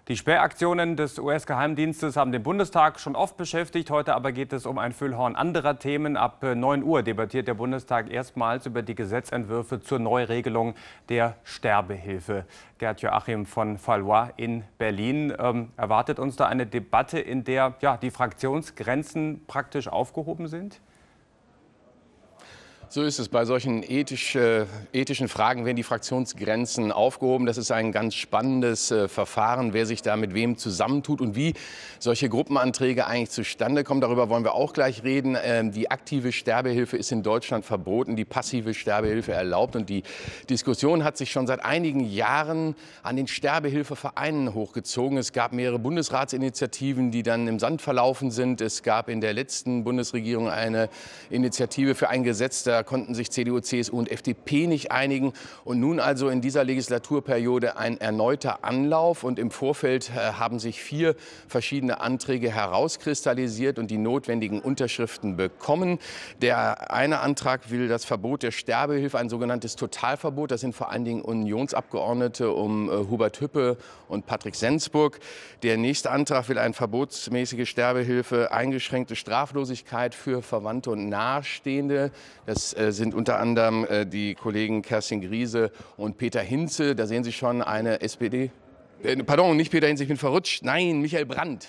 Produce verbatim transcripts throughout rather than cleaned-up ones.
Die Sperraktionen des U S-Geheimdienstes haben den Bundestag schon oft beschäftigt. Heute aber geht es um ein Füllhorn anderer Themen. Ab neun Uhr debattiert der Bundestag erstmals über die Gesetzentwürfe zur Neuregelung der Sterbehilfe. Gerd-Joachim von Valois in Berlin. Ähm, erwartet uns da eine Debatte, in der ja, die Fraktionsgrenzen praktisch aufgehoben sind? So ist es. Bei solchen ethisch, äh, ethischen Fragen werden die Fraktionsgrenzen aufgehoben. Das ist ein ganz spannendes äh, Verfahren, wer sich da mit wem zusammentut und wie solche Gruppenanträge eigentlich zustande kommen. Darüber wollen wir auch gleich reden. Ähm, die aktive Sterbehilfe ist in Deutschland verboten, die passive Sterbehilfe erlaubt. Und die Diskussion hat sich schon seit einigen Jahren an den Sterbehilfevereinen hochgezogen. Es gab mehrere Bundesratsinitiativen, die dann im Sand verlaufen sind. Es gab in der letzten Bundesregierung eine Initiative für ein Gesetz, da konnten sich C D U, C S U und F D P nicht einigen. Und nun also in dieser Legislaturperiode ein erneuter Anlauf. Und im Vorfeld äh, haben sich vier verschiedene Anträge herauskristallisiert und die notwendigen Unterschriften bekommen. Der eine Antrag will das Verbot der Sterbehilfe, ein sogenanntes Totalverbot. Das sind vor allen Dingen Unionsabgeordnete um äh, Hubert Hüppe und Patrick Sensburg. Der nächste Antrag will eine verbotsmäßige Sterbehilfe, eingeschränkte Straflosigkeit für Verwandte und Nahestehende. Das äh, sind unter anderem äh, die Kollegen Kerstin Griese und Peter Hinze. Da sehen Sie schon eine S P D. Pardon, nicht Peter Hinze, ich bin verrutscht. Nein, Michael Brandt.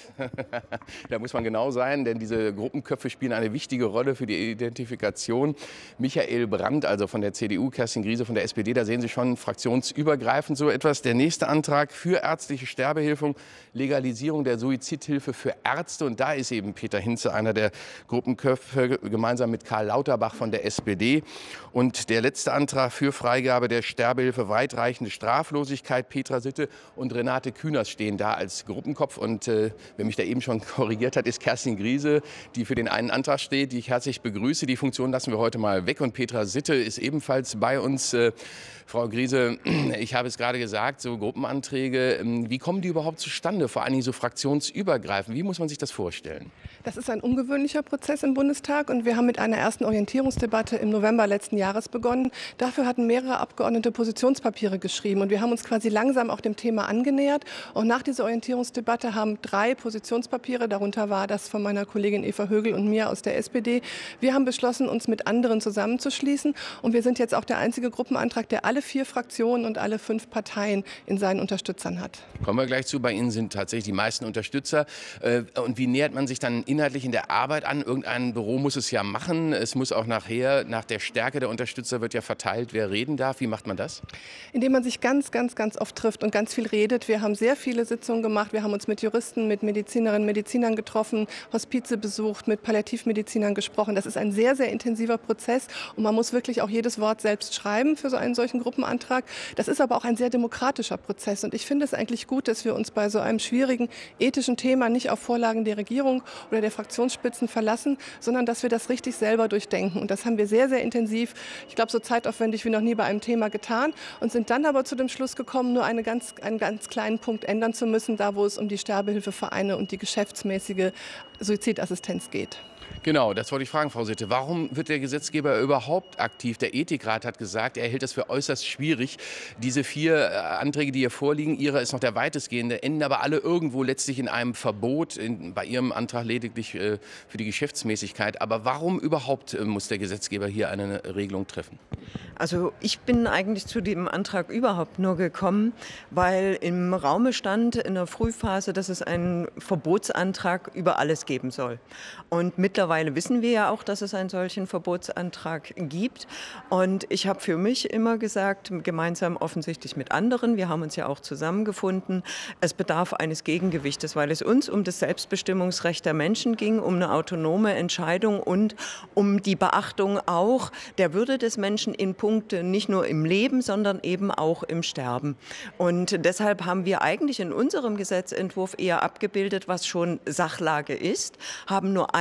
Da muss man genau sein, denn diese Gruppenköpfe spielen eine wichtige Rolle für die Identifikation. Michael Brandt, also von der C D U, Kerstin Griese von der S P D, da sehen Sie schon fraktionsübergreifend so etwas. Der nächste Antrag für ärztliche Sterbehilfe, Legalisierung der Suizidhilfe für Ärzte. Und da ist eben Peter Hinze einer der Gruppenköpfe, gemeinsam mit Karl Lauterbach von der S P D. Und der letzte Antrag für Freigabe der Sterbehilfe, weitreichende Straflosigkeit, Petra Sitte und Renate Künast stehen da als Gruppenkopf. Und äh, wer mich da eben schon korrigiert hat, ist Kerstin Griese, die für den einen Antrag steht, die ich herzlich begrüße. Die Funktion lassen wir heute mal weg. Und Petra Sitte ist ebenfalls bei uns. Äh, Frau Griese, ich habe es gerade gesagt, so Gruppenanträge, wie kommen die überhaupt zustande? Vor allen Dingen so fraktionsübergreifend. Wie muss man sich das vorstellen? Das ist ein ungewöhnlicher Prozess im Bundestag und wir haben mit einer ersten Orientierungsdebatte im November letzten Jahres begonnen. Dafür hatten mehrere Abgeordnete Positionspapiere geschrieben und wir haben uns quasi langsam auch dem Thema angenähert. Und nach dieser Orientierungsdebatte haben drei Positionspapiere, darunter war das von meiner Kollegin Eva Högel und mir aus der S P D. Wir haben beschlossen, uns mit anderen zusammenzuschließen und wir sind jetzt auch der einzige Gruppenantrag, der alle vier Fraktionen und alle fünf Parteien in seinen Unterstützern hat. Kommen wir gleich zu. Bei Ihnen sind tatsächlich die meisten Unterstützer. Und wie nähert man sich dann inhaltlich in der Arbeit an? Irgendein Büro muss es ja machen. Es muss auch nachher, nach der Stärke der Unterstützer wird ja verteilt, wer reden darf. Wie macht man das? Indem man sich ganz, ganz, ganz oft trifft und ganz viel redet. Wir haben sehr viele Sitzungen gemacht. Wir haben uns mit Juristen, mit Medizinerinnen und Medizinern getroffen, Hospize besucht, mit Palliativmedizinern gesprochen. Das ist ein sehr, sehr intensiver Prozess und man muss wirklich auch jedes Wort selbst schreiben für so einen solchen Gruppenantrag. Das ist aber auch ein sehr demokratischer Prozess und ich finde es eigentlich gut, dass wir uns bei so einem schwierigen ethischen Thema nicht auf Vorlagen der Regierung oder der Fraktionsspitzen verlassen, sondern dass wir das richtig selber durchdenken. Und das haben wir sehr, sehr intensiv, ich glaube so zeitaufwendig wie noch nie bei einem Thema getan und sind dann aber zu dem Schluss gekommen, nur eine ganz, einen ganz kleinen Punkt ändern zu müssen, da wo es um die Sterbehilfevereine und die geschäftsmäßige Suizidassistenz geht. Genau, das wollte ich fragen, Frau Sitte. Warum wird der Gesetzgeber überhaupt aktiv? Der Ethikrat hat gesagt, er hält es für äußerst schwierig. Diese vier Anträge, die hier vorliegen, Ihrer ist noch der weitestgehende, enden aber alle irgendwo letztlich in einem Verbot, in, bei Ihrem Antrag lediglich äh, für die Geschäftsmäßigkeit. Aber warum überhaupt äh, muss der Gesetzgeber hier eine Regelung treffen? Also ich bin eigentlich zu dem Antrag überhaupt nur gekommen, weil im Raume stand in der Frühphase, dass es einen Verbotsantrag über alles geben soll. Und mittlerweile wissen wir ja auch, dass es einen solchen Verbotsantrag gibt. Und ich habe für mich immer gesagt, gemeinsam offensichtlich mit anderen, wir haben uns ja auch zusammengefunden, es bedarf eines Gegengewichtes, weil es uns um das Selbstbestimmungsrecht der Menschen ging, um eine autonome Entscheidung und um die Beachtung auch der Würde des Menschen in Punkte, nicht nur im Leben, sondern eben auch im Sterben. Und deshalb haben wir eigentlich in unserem Gesetzentwurf eher abgebildet, was schon Sachlage ist, haben nur eine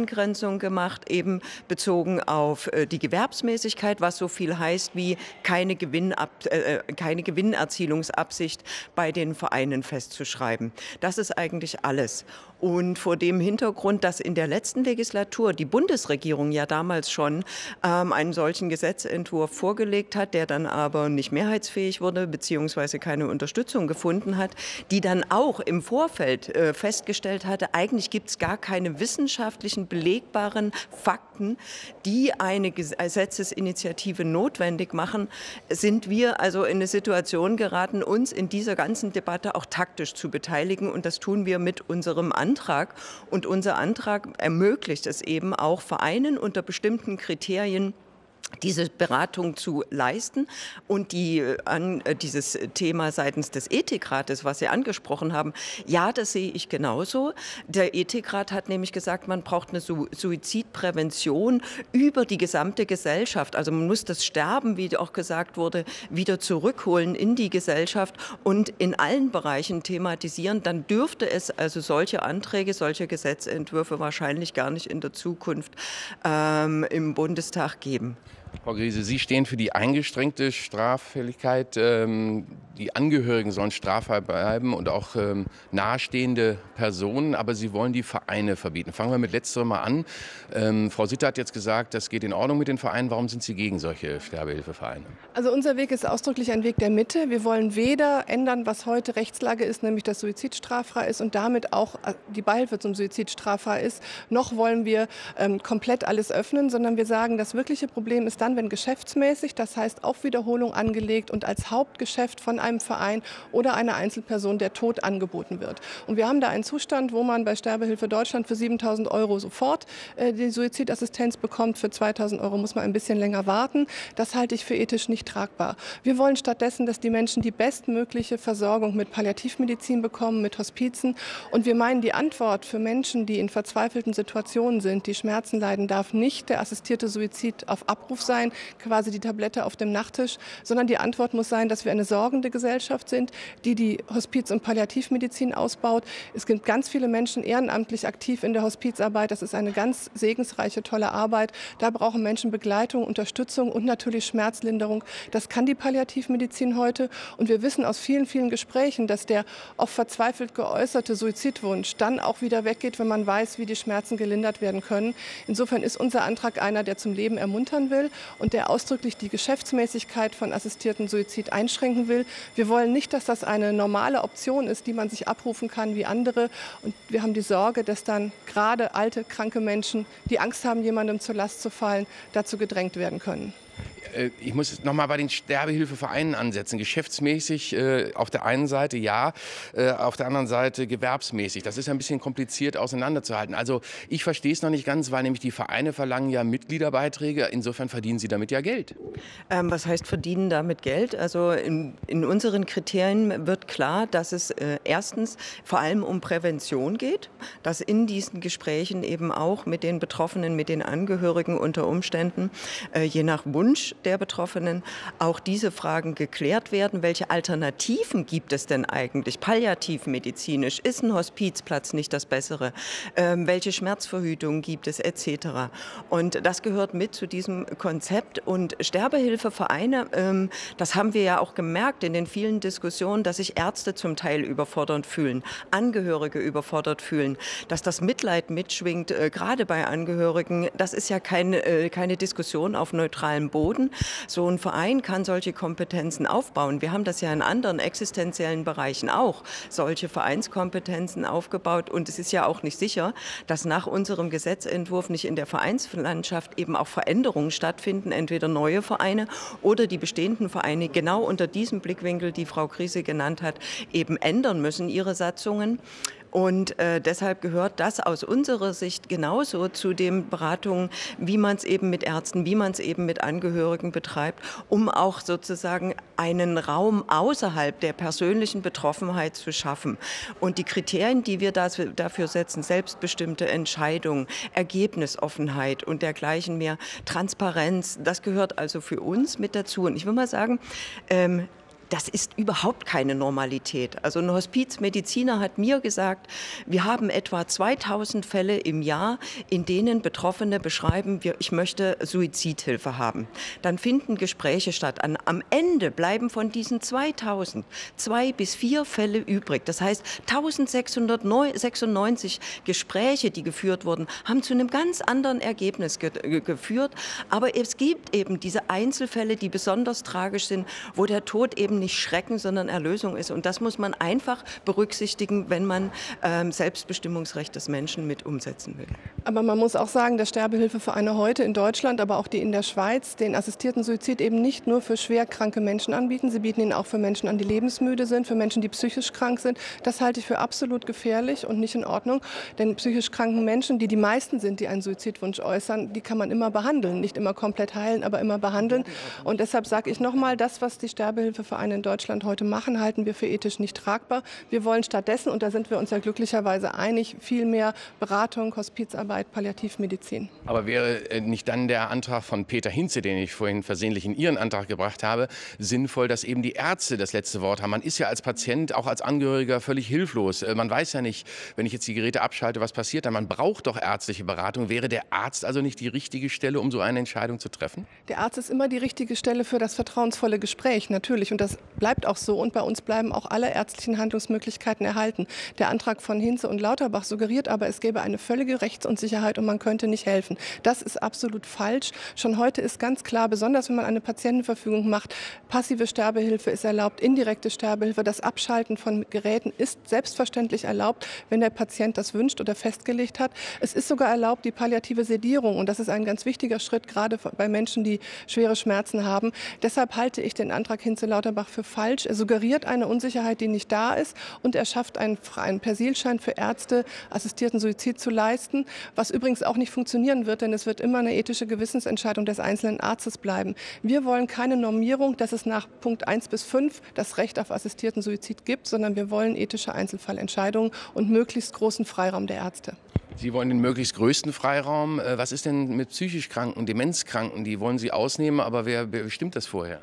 Eingrenzung gemacht, eben bezogen auf äh, die Gewerbsmäßigkeit, was so viel heißt wie keine, Gewinnab äh, keine Gewinnerzielungsabsicht bei den Vereinen festzuschreiben. Das ist eigentlich alles. Und vor dem Hintergrund, dass in der letzten Legislatur die Bundesregierung ja damals schon ähm, einen solchen Gesetzentwurf vorgelegt hat, der dann aber nicht mehrheitsfähig wurde beziehungsweise keine Unterstützung gefunden hat, die dann auch im Vorfeld äh, festgestellt hatte, eigentlich gibt es gar keine wissenschaftlichen belegbaren Fakten, die eine Gesetzesinitiative notwendig machen, sind wir also in eine Situation geraten, uns in dieser ganzen Debatte auch taktisch zu beteiligen. Und das tun wir mit unserem Antrag. Und unser Antrag ermöglicht es eben auch Vereinen unter bestimmten Kriterien, diese Beratung zu leisten. Und die, an, dieses Thema seitens des Ethikrates, was Sie angesprochen haben, ja, das sehe ich genauso. Der Ethikrat hat nämlich gesagt, man braucht eine Suizidprävention über die gesamte Gesellschaft. Also man muss das Sterben, wie auch gesagt wurde, wieder zurückholen in die Gesellschaft und in allen Bereichen thematisieren. Dann dürfte es also solche Anträge, solche Gesetzentwürfe wahrscheinlich gar nicht in der Zukunft ähm, im Bundestag geben. Frau Griese, Sie stehen für die eingeschränkte Straffälligkeit. Ähm, die Angehörigen sollen straffrei bleiben und auch ähm, nahestehende Personen, aber Sie wollen die Vereine verbieten. Fangen wir mit letzterem mal an. Ähm, Frau Sitter hat jetzt gesagt, das geht in Ordnung mit den Vereinen. Warum sind Sie gegen solche Sterbehilfevereine? Also unser Weg ist ausdrücklich ein Weg der Mitte. Wir wollen weder ändern, was heute Rechtslage ist, nämlich dass Suizid straffrei ist und damit auch die Beihilfe zum Suizid straffrei ist, noch wollen wir ähm, komplett alles öffnen, sondern wir sagen, das wirkliche Problem ist dann, wenn geschäftsmäßig, das heißt auf Wiederholung angelegt und als Hauptgeschäft von einem Verein oder einer Einzelperson der Tod angeboten wird. Und wir haben da einen Zustand, wo man bei Sterbehilfe Deutschland für siebentausend Euro sofort äh, die Suizidassistenz bekommt. Für zweitausend Euro muss man ein bisschen länger warten. Das halte ich für ethisch nicht tragbar. Wir wollen stattdessen, dass die Menschen die bestmögliche Versorgung mit Palliativmedizin bekommen, mit Hospizen. Und wir meinen, die Antwort für Menschen, die in verzweifelten Situationen sind, die Schmerzen leiden, darf nicht der assistierte Suizid auf Abruf sein, quasi die Tablette auf dem Nachttisch, sondern die Antwort muss sein, dass wir eine sorgende Gesellschaft sind, die die Hospiz- und Palliativmedizin ausbaut. Es gibt ganz viele Menschen ehrenamtlich aktiv in der Hospizarbeit. Das ist eine ganz segensreiche, tolle Arbeit. Da brauchen Menschen Begleitung, Unterstützung und natürlich Schmerzlinderung. Das kann die Palliativmedizin heute. Und wir wissen aus vielen, vielen Gesprächen, dass der oft verzweifelt geäußerte Suizidwunsch dann auch wieder weggeht, wenn man weiß, wie die Schmerzen gelindert werden können. Insofern ist unser Antrag einer, der zum Leben ermuntern will und der ausdrücklich die Geschäftsmäßigkeit von assistierten Suizid einschränken will. Wir wollen nicht, dass das eine normale Option ist, die man sich abrufen kann wie andere. Und wir haben die Sorge, dass dann gerade alte, kranke Menschen, die Angst haben, jemandem zur Last zu fallen, dazu gedrängt werden können. Ich muss noch mal bei den Sterbehilfevereinen ansetzen. Geschäftsmäßig äh, auf der einen Seite ja, äh, auf der anderen Seite gewerbsmäßig. Das ist ein bisschen kompliziert auseinanderzuhalten. Also ich verstehe es noch nicht ganz, weil nämlich die Vereine verlangen ja Mitgliederbeiträge. Insofern verdienen sie damit ja Geld. Ähm, was heißt verdienen damit Geld? Also in, in unseren Kriterien wird klar, dass es äh, erstens vor allem um Prävention geht, dass in diesen Gesprächen eben auch mit den Betroffenen, mit den Angehörigen unter Umständen, äh, je nach Wunsch der Betroffenen auch diese Fragen geklärt werden. Welche Alternativen gibt es denn eigentlich? Palliativmedizinisch ist ein Hospizplatz nicht das Bessere? Ähm, welche Schmerzverhütung gibt es et cetera? Und das gehört mit zu diesem Konzept. Und Sterbehilfevereine, ähm, das haben wir ja auch gemerkt in den vielen Diskussionen, dass sich Ärzte zum Teil überfordert fühlen, Angehörige überfordert fühlen, dass das Mitleid mitschwingt, äh, gerade bei Angehörigen. Das ist ja keine, äh, keine Diskussion auf neutralem Boden. So ein Verein kann solche Kompetenzen aufbauen. Wir haben das ja in anderen existenziellen Bereichen auch, solche Vereinskompetenzen aufgebaut. Und es ist ja auch nicht sicher, dass nach unserem Gesetzentwurf nicht in der Vereinslandschaft eben auch Veränderungen stattfinden, entweder neue Vereine oder die bestehenden Vereine genau unter diesem Blickwinkel, die Frau Griese genannt hat, eben ändern müssen, ihre Satzungen. Und äh, deshalb gehört das aus unserer Sicht genauso zu den Beratungen, wie man es eben mit Ärzten, wie man es eben mit Angehörigen betreibt, um auch sozusagen einen Raum außerhalb der persönlichen Betroffenheit zu schaffen. Und die Kriterien, die wir das, dafür setzen, selbstbestimmte Entscheidungen, Ergebnisoffenheit und dergleichen mehr, Transparenz, das gehört also für uns mit dazu. Und ich will mal sagen, ähm, das ist überhaupt keine Normalität. Also ein Hospizmediziner hat mir gesagt, wir haben etwa zweitausend Fälle im Jahr, in denen Betroffene beschreiben, ich möchte Suizidhilfe haben. Dann finden Gespräche statt. Am Ende bleiben von diesen zweitausend zwei bis vier Fälle übrig. Das heißt, eintausendsechshundertsechsundneunzig Gespräche, die geführt wurden, haben zu einem ganz anderen Ergebnis ge geführt. Aber es gibt eben diese Einzelfälle, die besonders tragisch sind, wo der Tod eben nicht Schrecken, sondern Erlösung ist. Und das muss man einfach berücksichtigen, wenn man ähm, Selbstbestimmungsrecht des Menschen mit umsetzen will. Aber man muss auch sagen, dass Sterbehilfevereine heute in Deutschland, aber auch die in der Schweiz, den assistierten Suizid eben nicht nur für schwer kranke Menschen anbieten. Sie bieten ihn auch für Menschen an, die lebensmüde sind, für Menschen, die psychisch krank sind. Das halte ich für absolut gefährlich und nicht in Ordnung. Denn psychisch kranken Menschen, die die meisten sind, die einen Suizidwunsch äußern, die kann man immer behandeln. Nicht immer komplett heilen, aber immer behandeln. Und deshalb sage ich nochmal, das, was die Sterbehilfevereine in Deutschland heute machen, halten wir für ethisch nicht tragbar. Wir wollen stattdessen, und da sind wir uns ja glücklicherweise einig, viel mehr Beratung, Hospizarbeit, Palliativmedizin. Aber wäre nicht dann der Antrag von Peter Hinze, den ich vorhin versehentlich in Ihren Antrag gebracht habe, sinnvoll, dass eben die Ärzte das letzte Wort haben? Man ist ja als Patient, auch als Angehöriger völlig hilflos. Man weiß ja nicht, wenn ich jetzt die Geräte abschalte, was passiert dann. Man braucht doch ärztliche Beratung. Wäre der Arzt also nicht die richtige Stelle, um so eine Entscheidung zu treffen? Der Arzt ist immer die richtige Stelle für das vertrauensvolle Gespräch, natürlich. Und das bleibt auch so. Und bei uns bleiben auch alle ärztlichen Handlungsmöglichkeiten erhalten. Der Antrag von Hinze und Lauterbach suggeriert aber, es gäbe eine völlige Rechtsunsicherheit und man könnte nicht helfen. Das ist absolut falsch. Schon heute ist ganz klar, besonders wenn man eine Patientenverfügung macht, passive Sterbehilfe ist erlaubt, indirekte Sterbehilfe, das Abschalten von Geräten ist selbstverständlich erlaubt, wenn der Patient das wünscht oder festgelegt hat. Es ist sogar erlaubt, die palliative Sedierung, und das ist ein ganz wichtiger Schritt, gerade bei Menschen, die schwere Schmerzen haben. Deshalb halte ich den Antrag Hinze-Lauterbach für falsch. Er suggeriert eine Unsicherheit, die nicht da ist, und er schafft einen, einen Persilschein für Ärzte, assistierten Suizid zu leisten, was übrigens auch nicht funktionieren wird, denn es wird immer eine ethische Gewissensentscheidung des einzelnen Arztes bleiben. Wir wollen keine Normierung, dass es nach Punkt eins bis fünf das Recht auf assistierten Suizid gibt, sondern wir wollen ethische Einzelfallentscheidungen und möglichst großen Freiraum der Ärzte. Sie wollen den möglichst größten Freiraum. Was ist denn mit psychisch Kranken, Demenzkranken? Die wollen Sie ausnehmen, aber wer, wer bestimmt das vorher?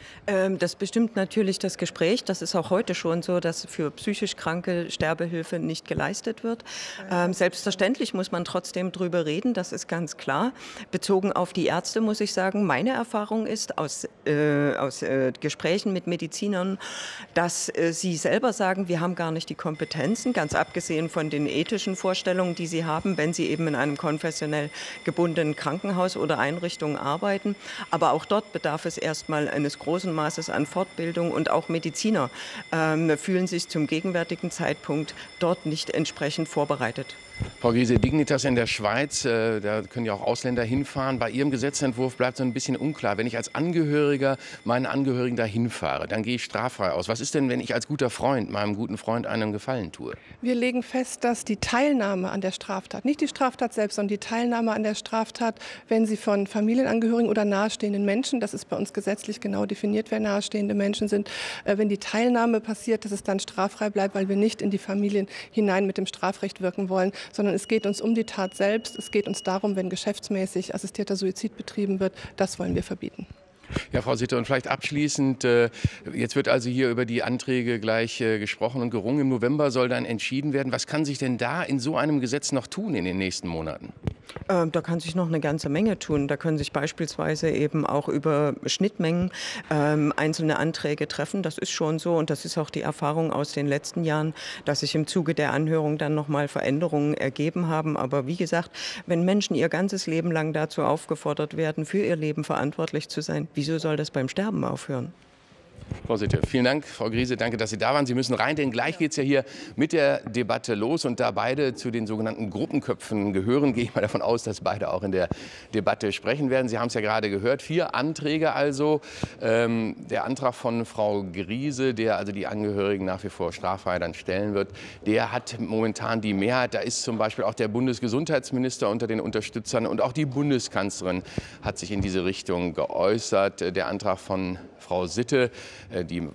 Das bestimmt natürlich das Gespräch. Das ist auch heute schon so, dass für psychisch Kranke Sterbehilfe nicht geleistet wird. Ähm, selbstverständlich muss man trotzdem drüber reden, das ist ganz klar. Bezogen auf die Ärzte muss ich sagen, meine Erfahrung ist aus, äh, aus äh, Gesprächen mit Medizinern, dass äh, sie selber sagen, wir haben gar nicht die Kompetenzen, ganz abgesehen von den ethischen Vorstellungen, die sie haben, wenn sie eben in einem konfessionell gebundenen Krankenhaus oder Einrichtung arbeiten. Aber auch dort bedarf es erstmal eines großen Maßes an Fortbildung, und auch Mediziner ähm, fühlen sich zum gegenwärtigen Zeitpunkt dort nicht entsprechend vorbereitet. Frau Griese, Dignitas in der Schweiz, äh, da können ja auch Ausländer hinfahren. Bei Ihrem Gesetzentwurf bleibt so ein bisschen unklar. Wenn ich als Angehöriger meinen Angehörigen da hinfahre, dann gehe ich straffrei aus. Was ist denn, wenn ich als guter Freund meinem guten Freund einen Gefallen tue? Wir legen fest, dass die Teilnahme an der Straftat, nicht die Straftat selbst, sondern die Teilnahme an der Straftat, wenn sie von Familienangehörigen oder nahestehenden Menschen, das ist bei uns gesetzlich genau definiert, wer nahestehende Menschen sind, äh, wenn die Teilnahme passiert, dass es dann straffrei bleibt, weil wir nicht in die Familien hinein mit dem Strafrecht wirken wollen, sondern es geht uns um die Tat selbst. Es geht uns darum, wenn geschäftsmäßig assistierter Suizid betrieben wird, das wollen wir verbieten. Ja, Frau Sitte, und vielleicht abschließend, jetzt wird also hier über die Anträge gleich gesprochen und gerungen. Im November soll dann entschieden werden. Was kann sich denn da in so einem Gesetz noch tun in den nächsten Monaten? Ähm, da kann sich noch eine ganze Menge tun. Da können sich beispielsweise eben auch über Schnittmengen ähm, einzelne Anträge treffen. Das ist schon so, und das ist auch die Erfahrung aus den letzten Jahren, dass sich im Zuge der Anhörung dann noch mal Veränderungen ergeben haben. Aber wie gesagt, wenn Menschen ihr ganzes Leben lang dazu aufgefordert werden, für ihr Leben verantwortlich zu sein, wieso soll das beim Sterben aufhören? Frau Sitte, vielen Dank. Frau Griese, danke, dass Sie da waren. Sie müssen rein, denn gleich geht es ja hier mit der Debatte los. Und da beide zu den sogenannten Gruppenköpfen gehören, gehe ich mal davon aus, dass beide auch in der Debatte sprechen werden. Sie haben es ja gerade gehört, vier Anträge also. Ähm, der Antrag von Frau Griese, der also die Angehörigen nach wie vor straffrei dann stellen wird, der hat momentan die Mehrheit. Da ist zum Beispiel auch der Bundesgesundheitsminister unter den Unterstützern, und auch die Bundeskanzlerin hat sich in diese Richtung geäußert. Der Antrag von Frau Sitte, die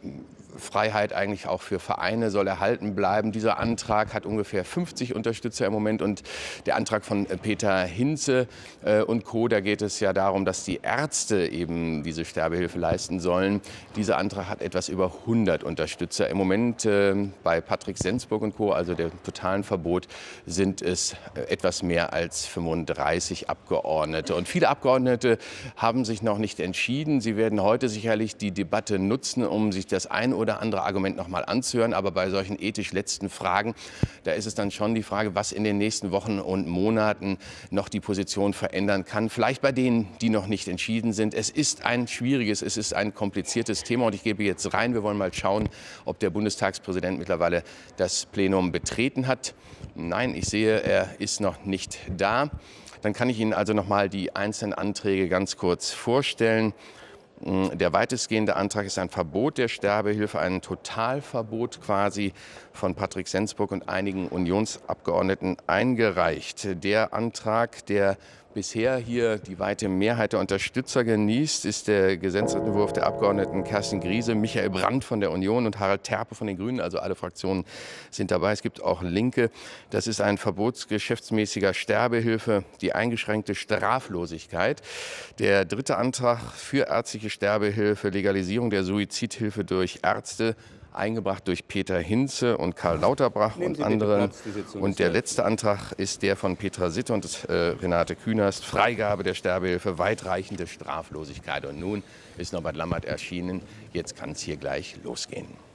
Freiheit eigentlich auch für Vereine soll erhalten bleiben. Dieser Antrag hat ungefähr fünfzig Unterstützer im Moment und der Antrag von Peter Hinze äh, und Co., da geht es ja darum, dass die Ärzte eben diese Sterbehilfe leisten sollen. Dieser Antrag hat etwas über hundert Unterstützer. Im Moment äh, bei Patrick Sensburg und Co., also dem totalen Verbot, sind es äh, etwas mehr als fünfunddreißig Abgeordnete. Und viele Abgeordnete haben sich noch nicht entschieden. Sie werden heute sicherlich die Debatte nutzen, um sich das ein oder andere Argument noch mal anzuhören. Aber bei solchen ethisch letzten Fragen, da ist es dann schon die Frage, was in den nächsten Wochen und Monaten noch die Position verändern kann. Vielleicht bei denen, die noch nicht entschieden sind. Es ist ein schwieriges, es ist ein kompliziertes Thema und ich gebe jetzt rein. Wir wollen mal schauen, ob der Bundestagspräsident mittlerweile das Plenum betreten hat. Nein, ich sehe, er ist noch nicht da. Dann kann ich Ihnen also noch mal die einzelnen Anträge ganz kurz vorstellen. Der weitestgehende Antrag ist ein Verbot der Sterbehilfe, ein Totalverbot quasi von Patrick Sensburg und einigen Unionsabgeordneten eingereicht. Der Antrag, der bisher hier die weite Mehrheit der Unterstützer genießt, ist der Gesetzentwurf der Abgeordneten Kerstin Griese, Michael Brandt von der Union und Harald Terpe von den Grünen. Also alle Fraktionen sind dabei. Es gibt auch Linke. Das ist ein Verbot geschäftsmäßiger Sterbehilfe, die eingeschränkte Straflosigkeit. Der dritte Antrag für ärztliche Sterbehilfe, Legalisierung der Suizidhilfe durch Ärzte, eingebracht durch Peter Hinze und Karl Lauterbach und anderen. Und der letzte Antrag ist der von Petra Sitte und äh, Renate Künast, Freigabe der Sterbehilfe, weitreichende Straflosigkeit. Und nun ist Norbert Lammert erschienen. Jetzt kann es hier gleich losgehen.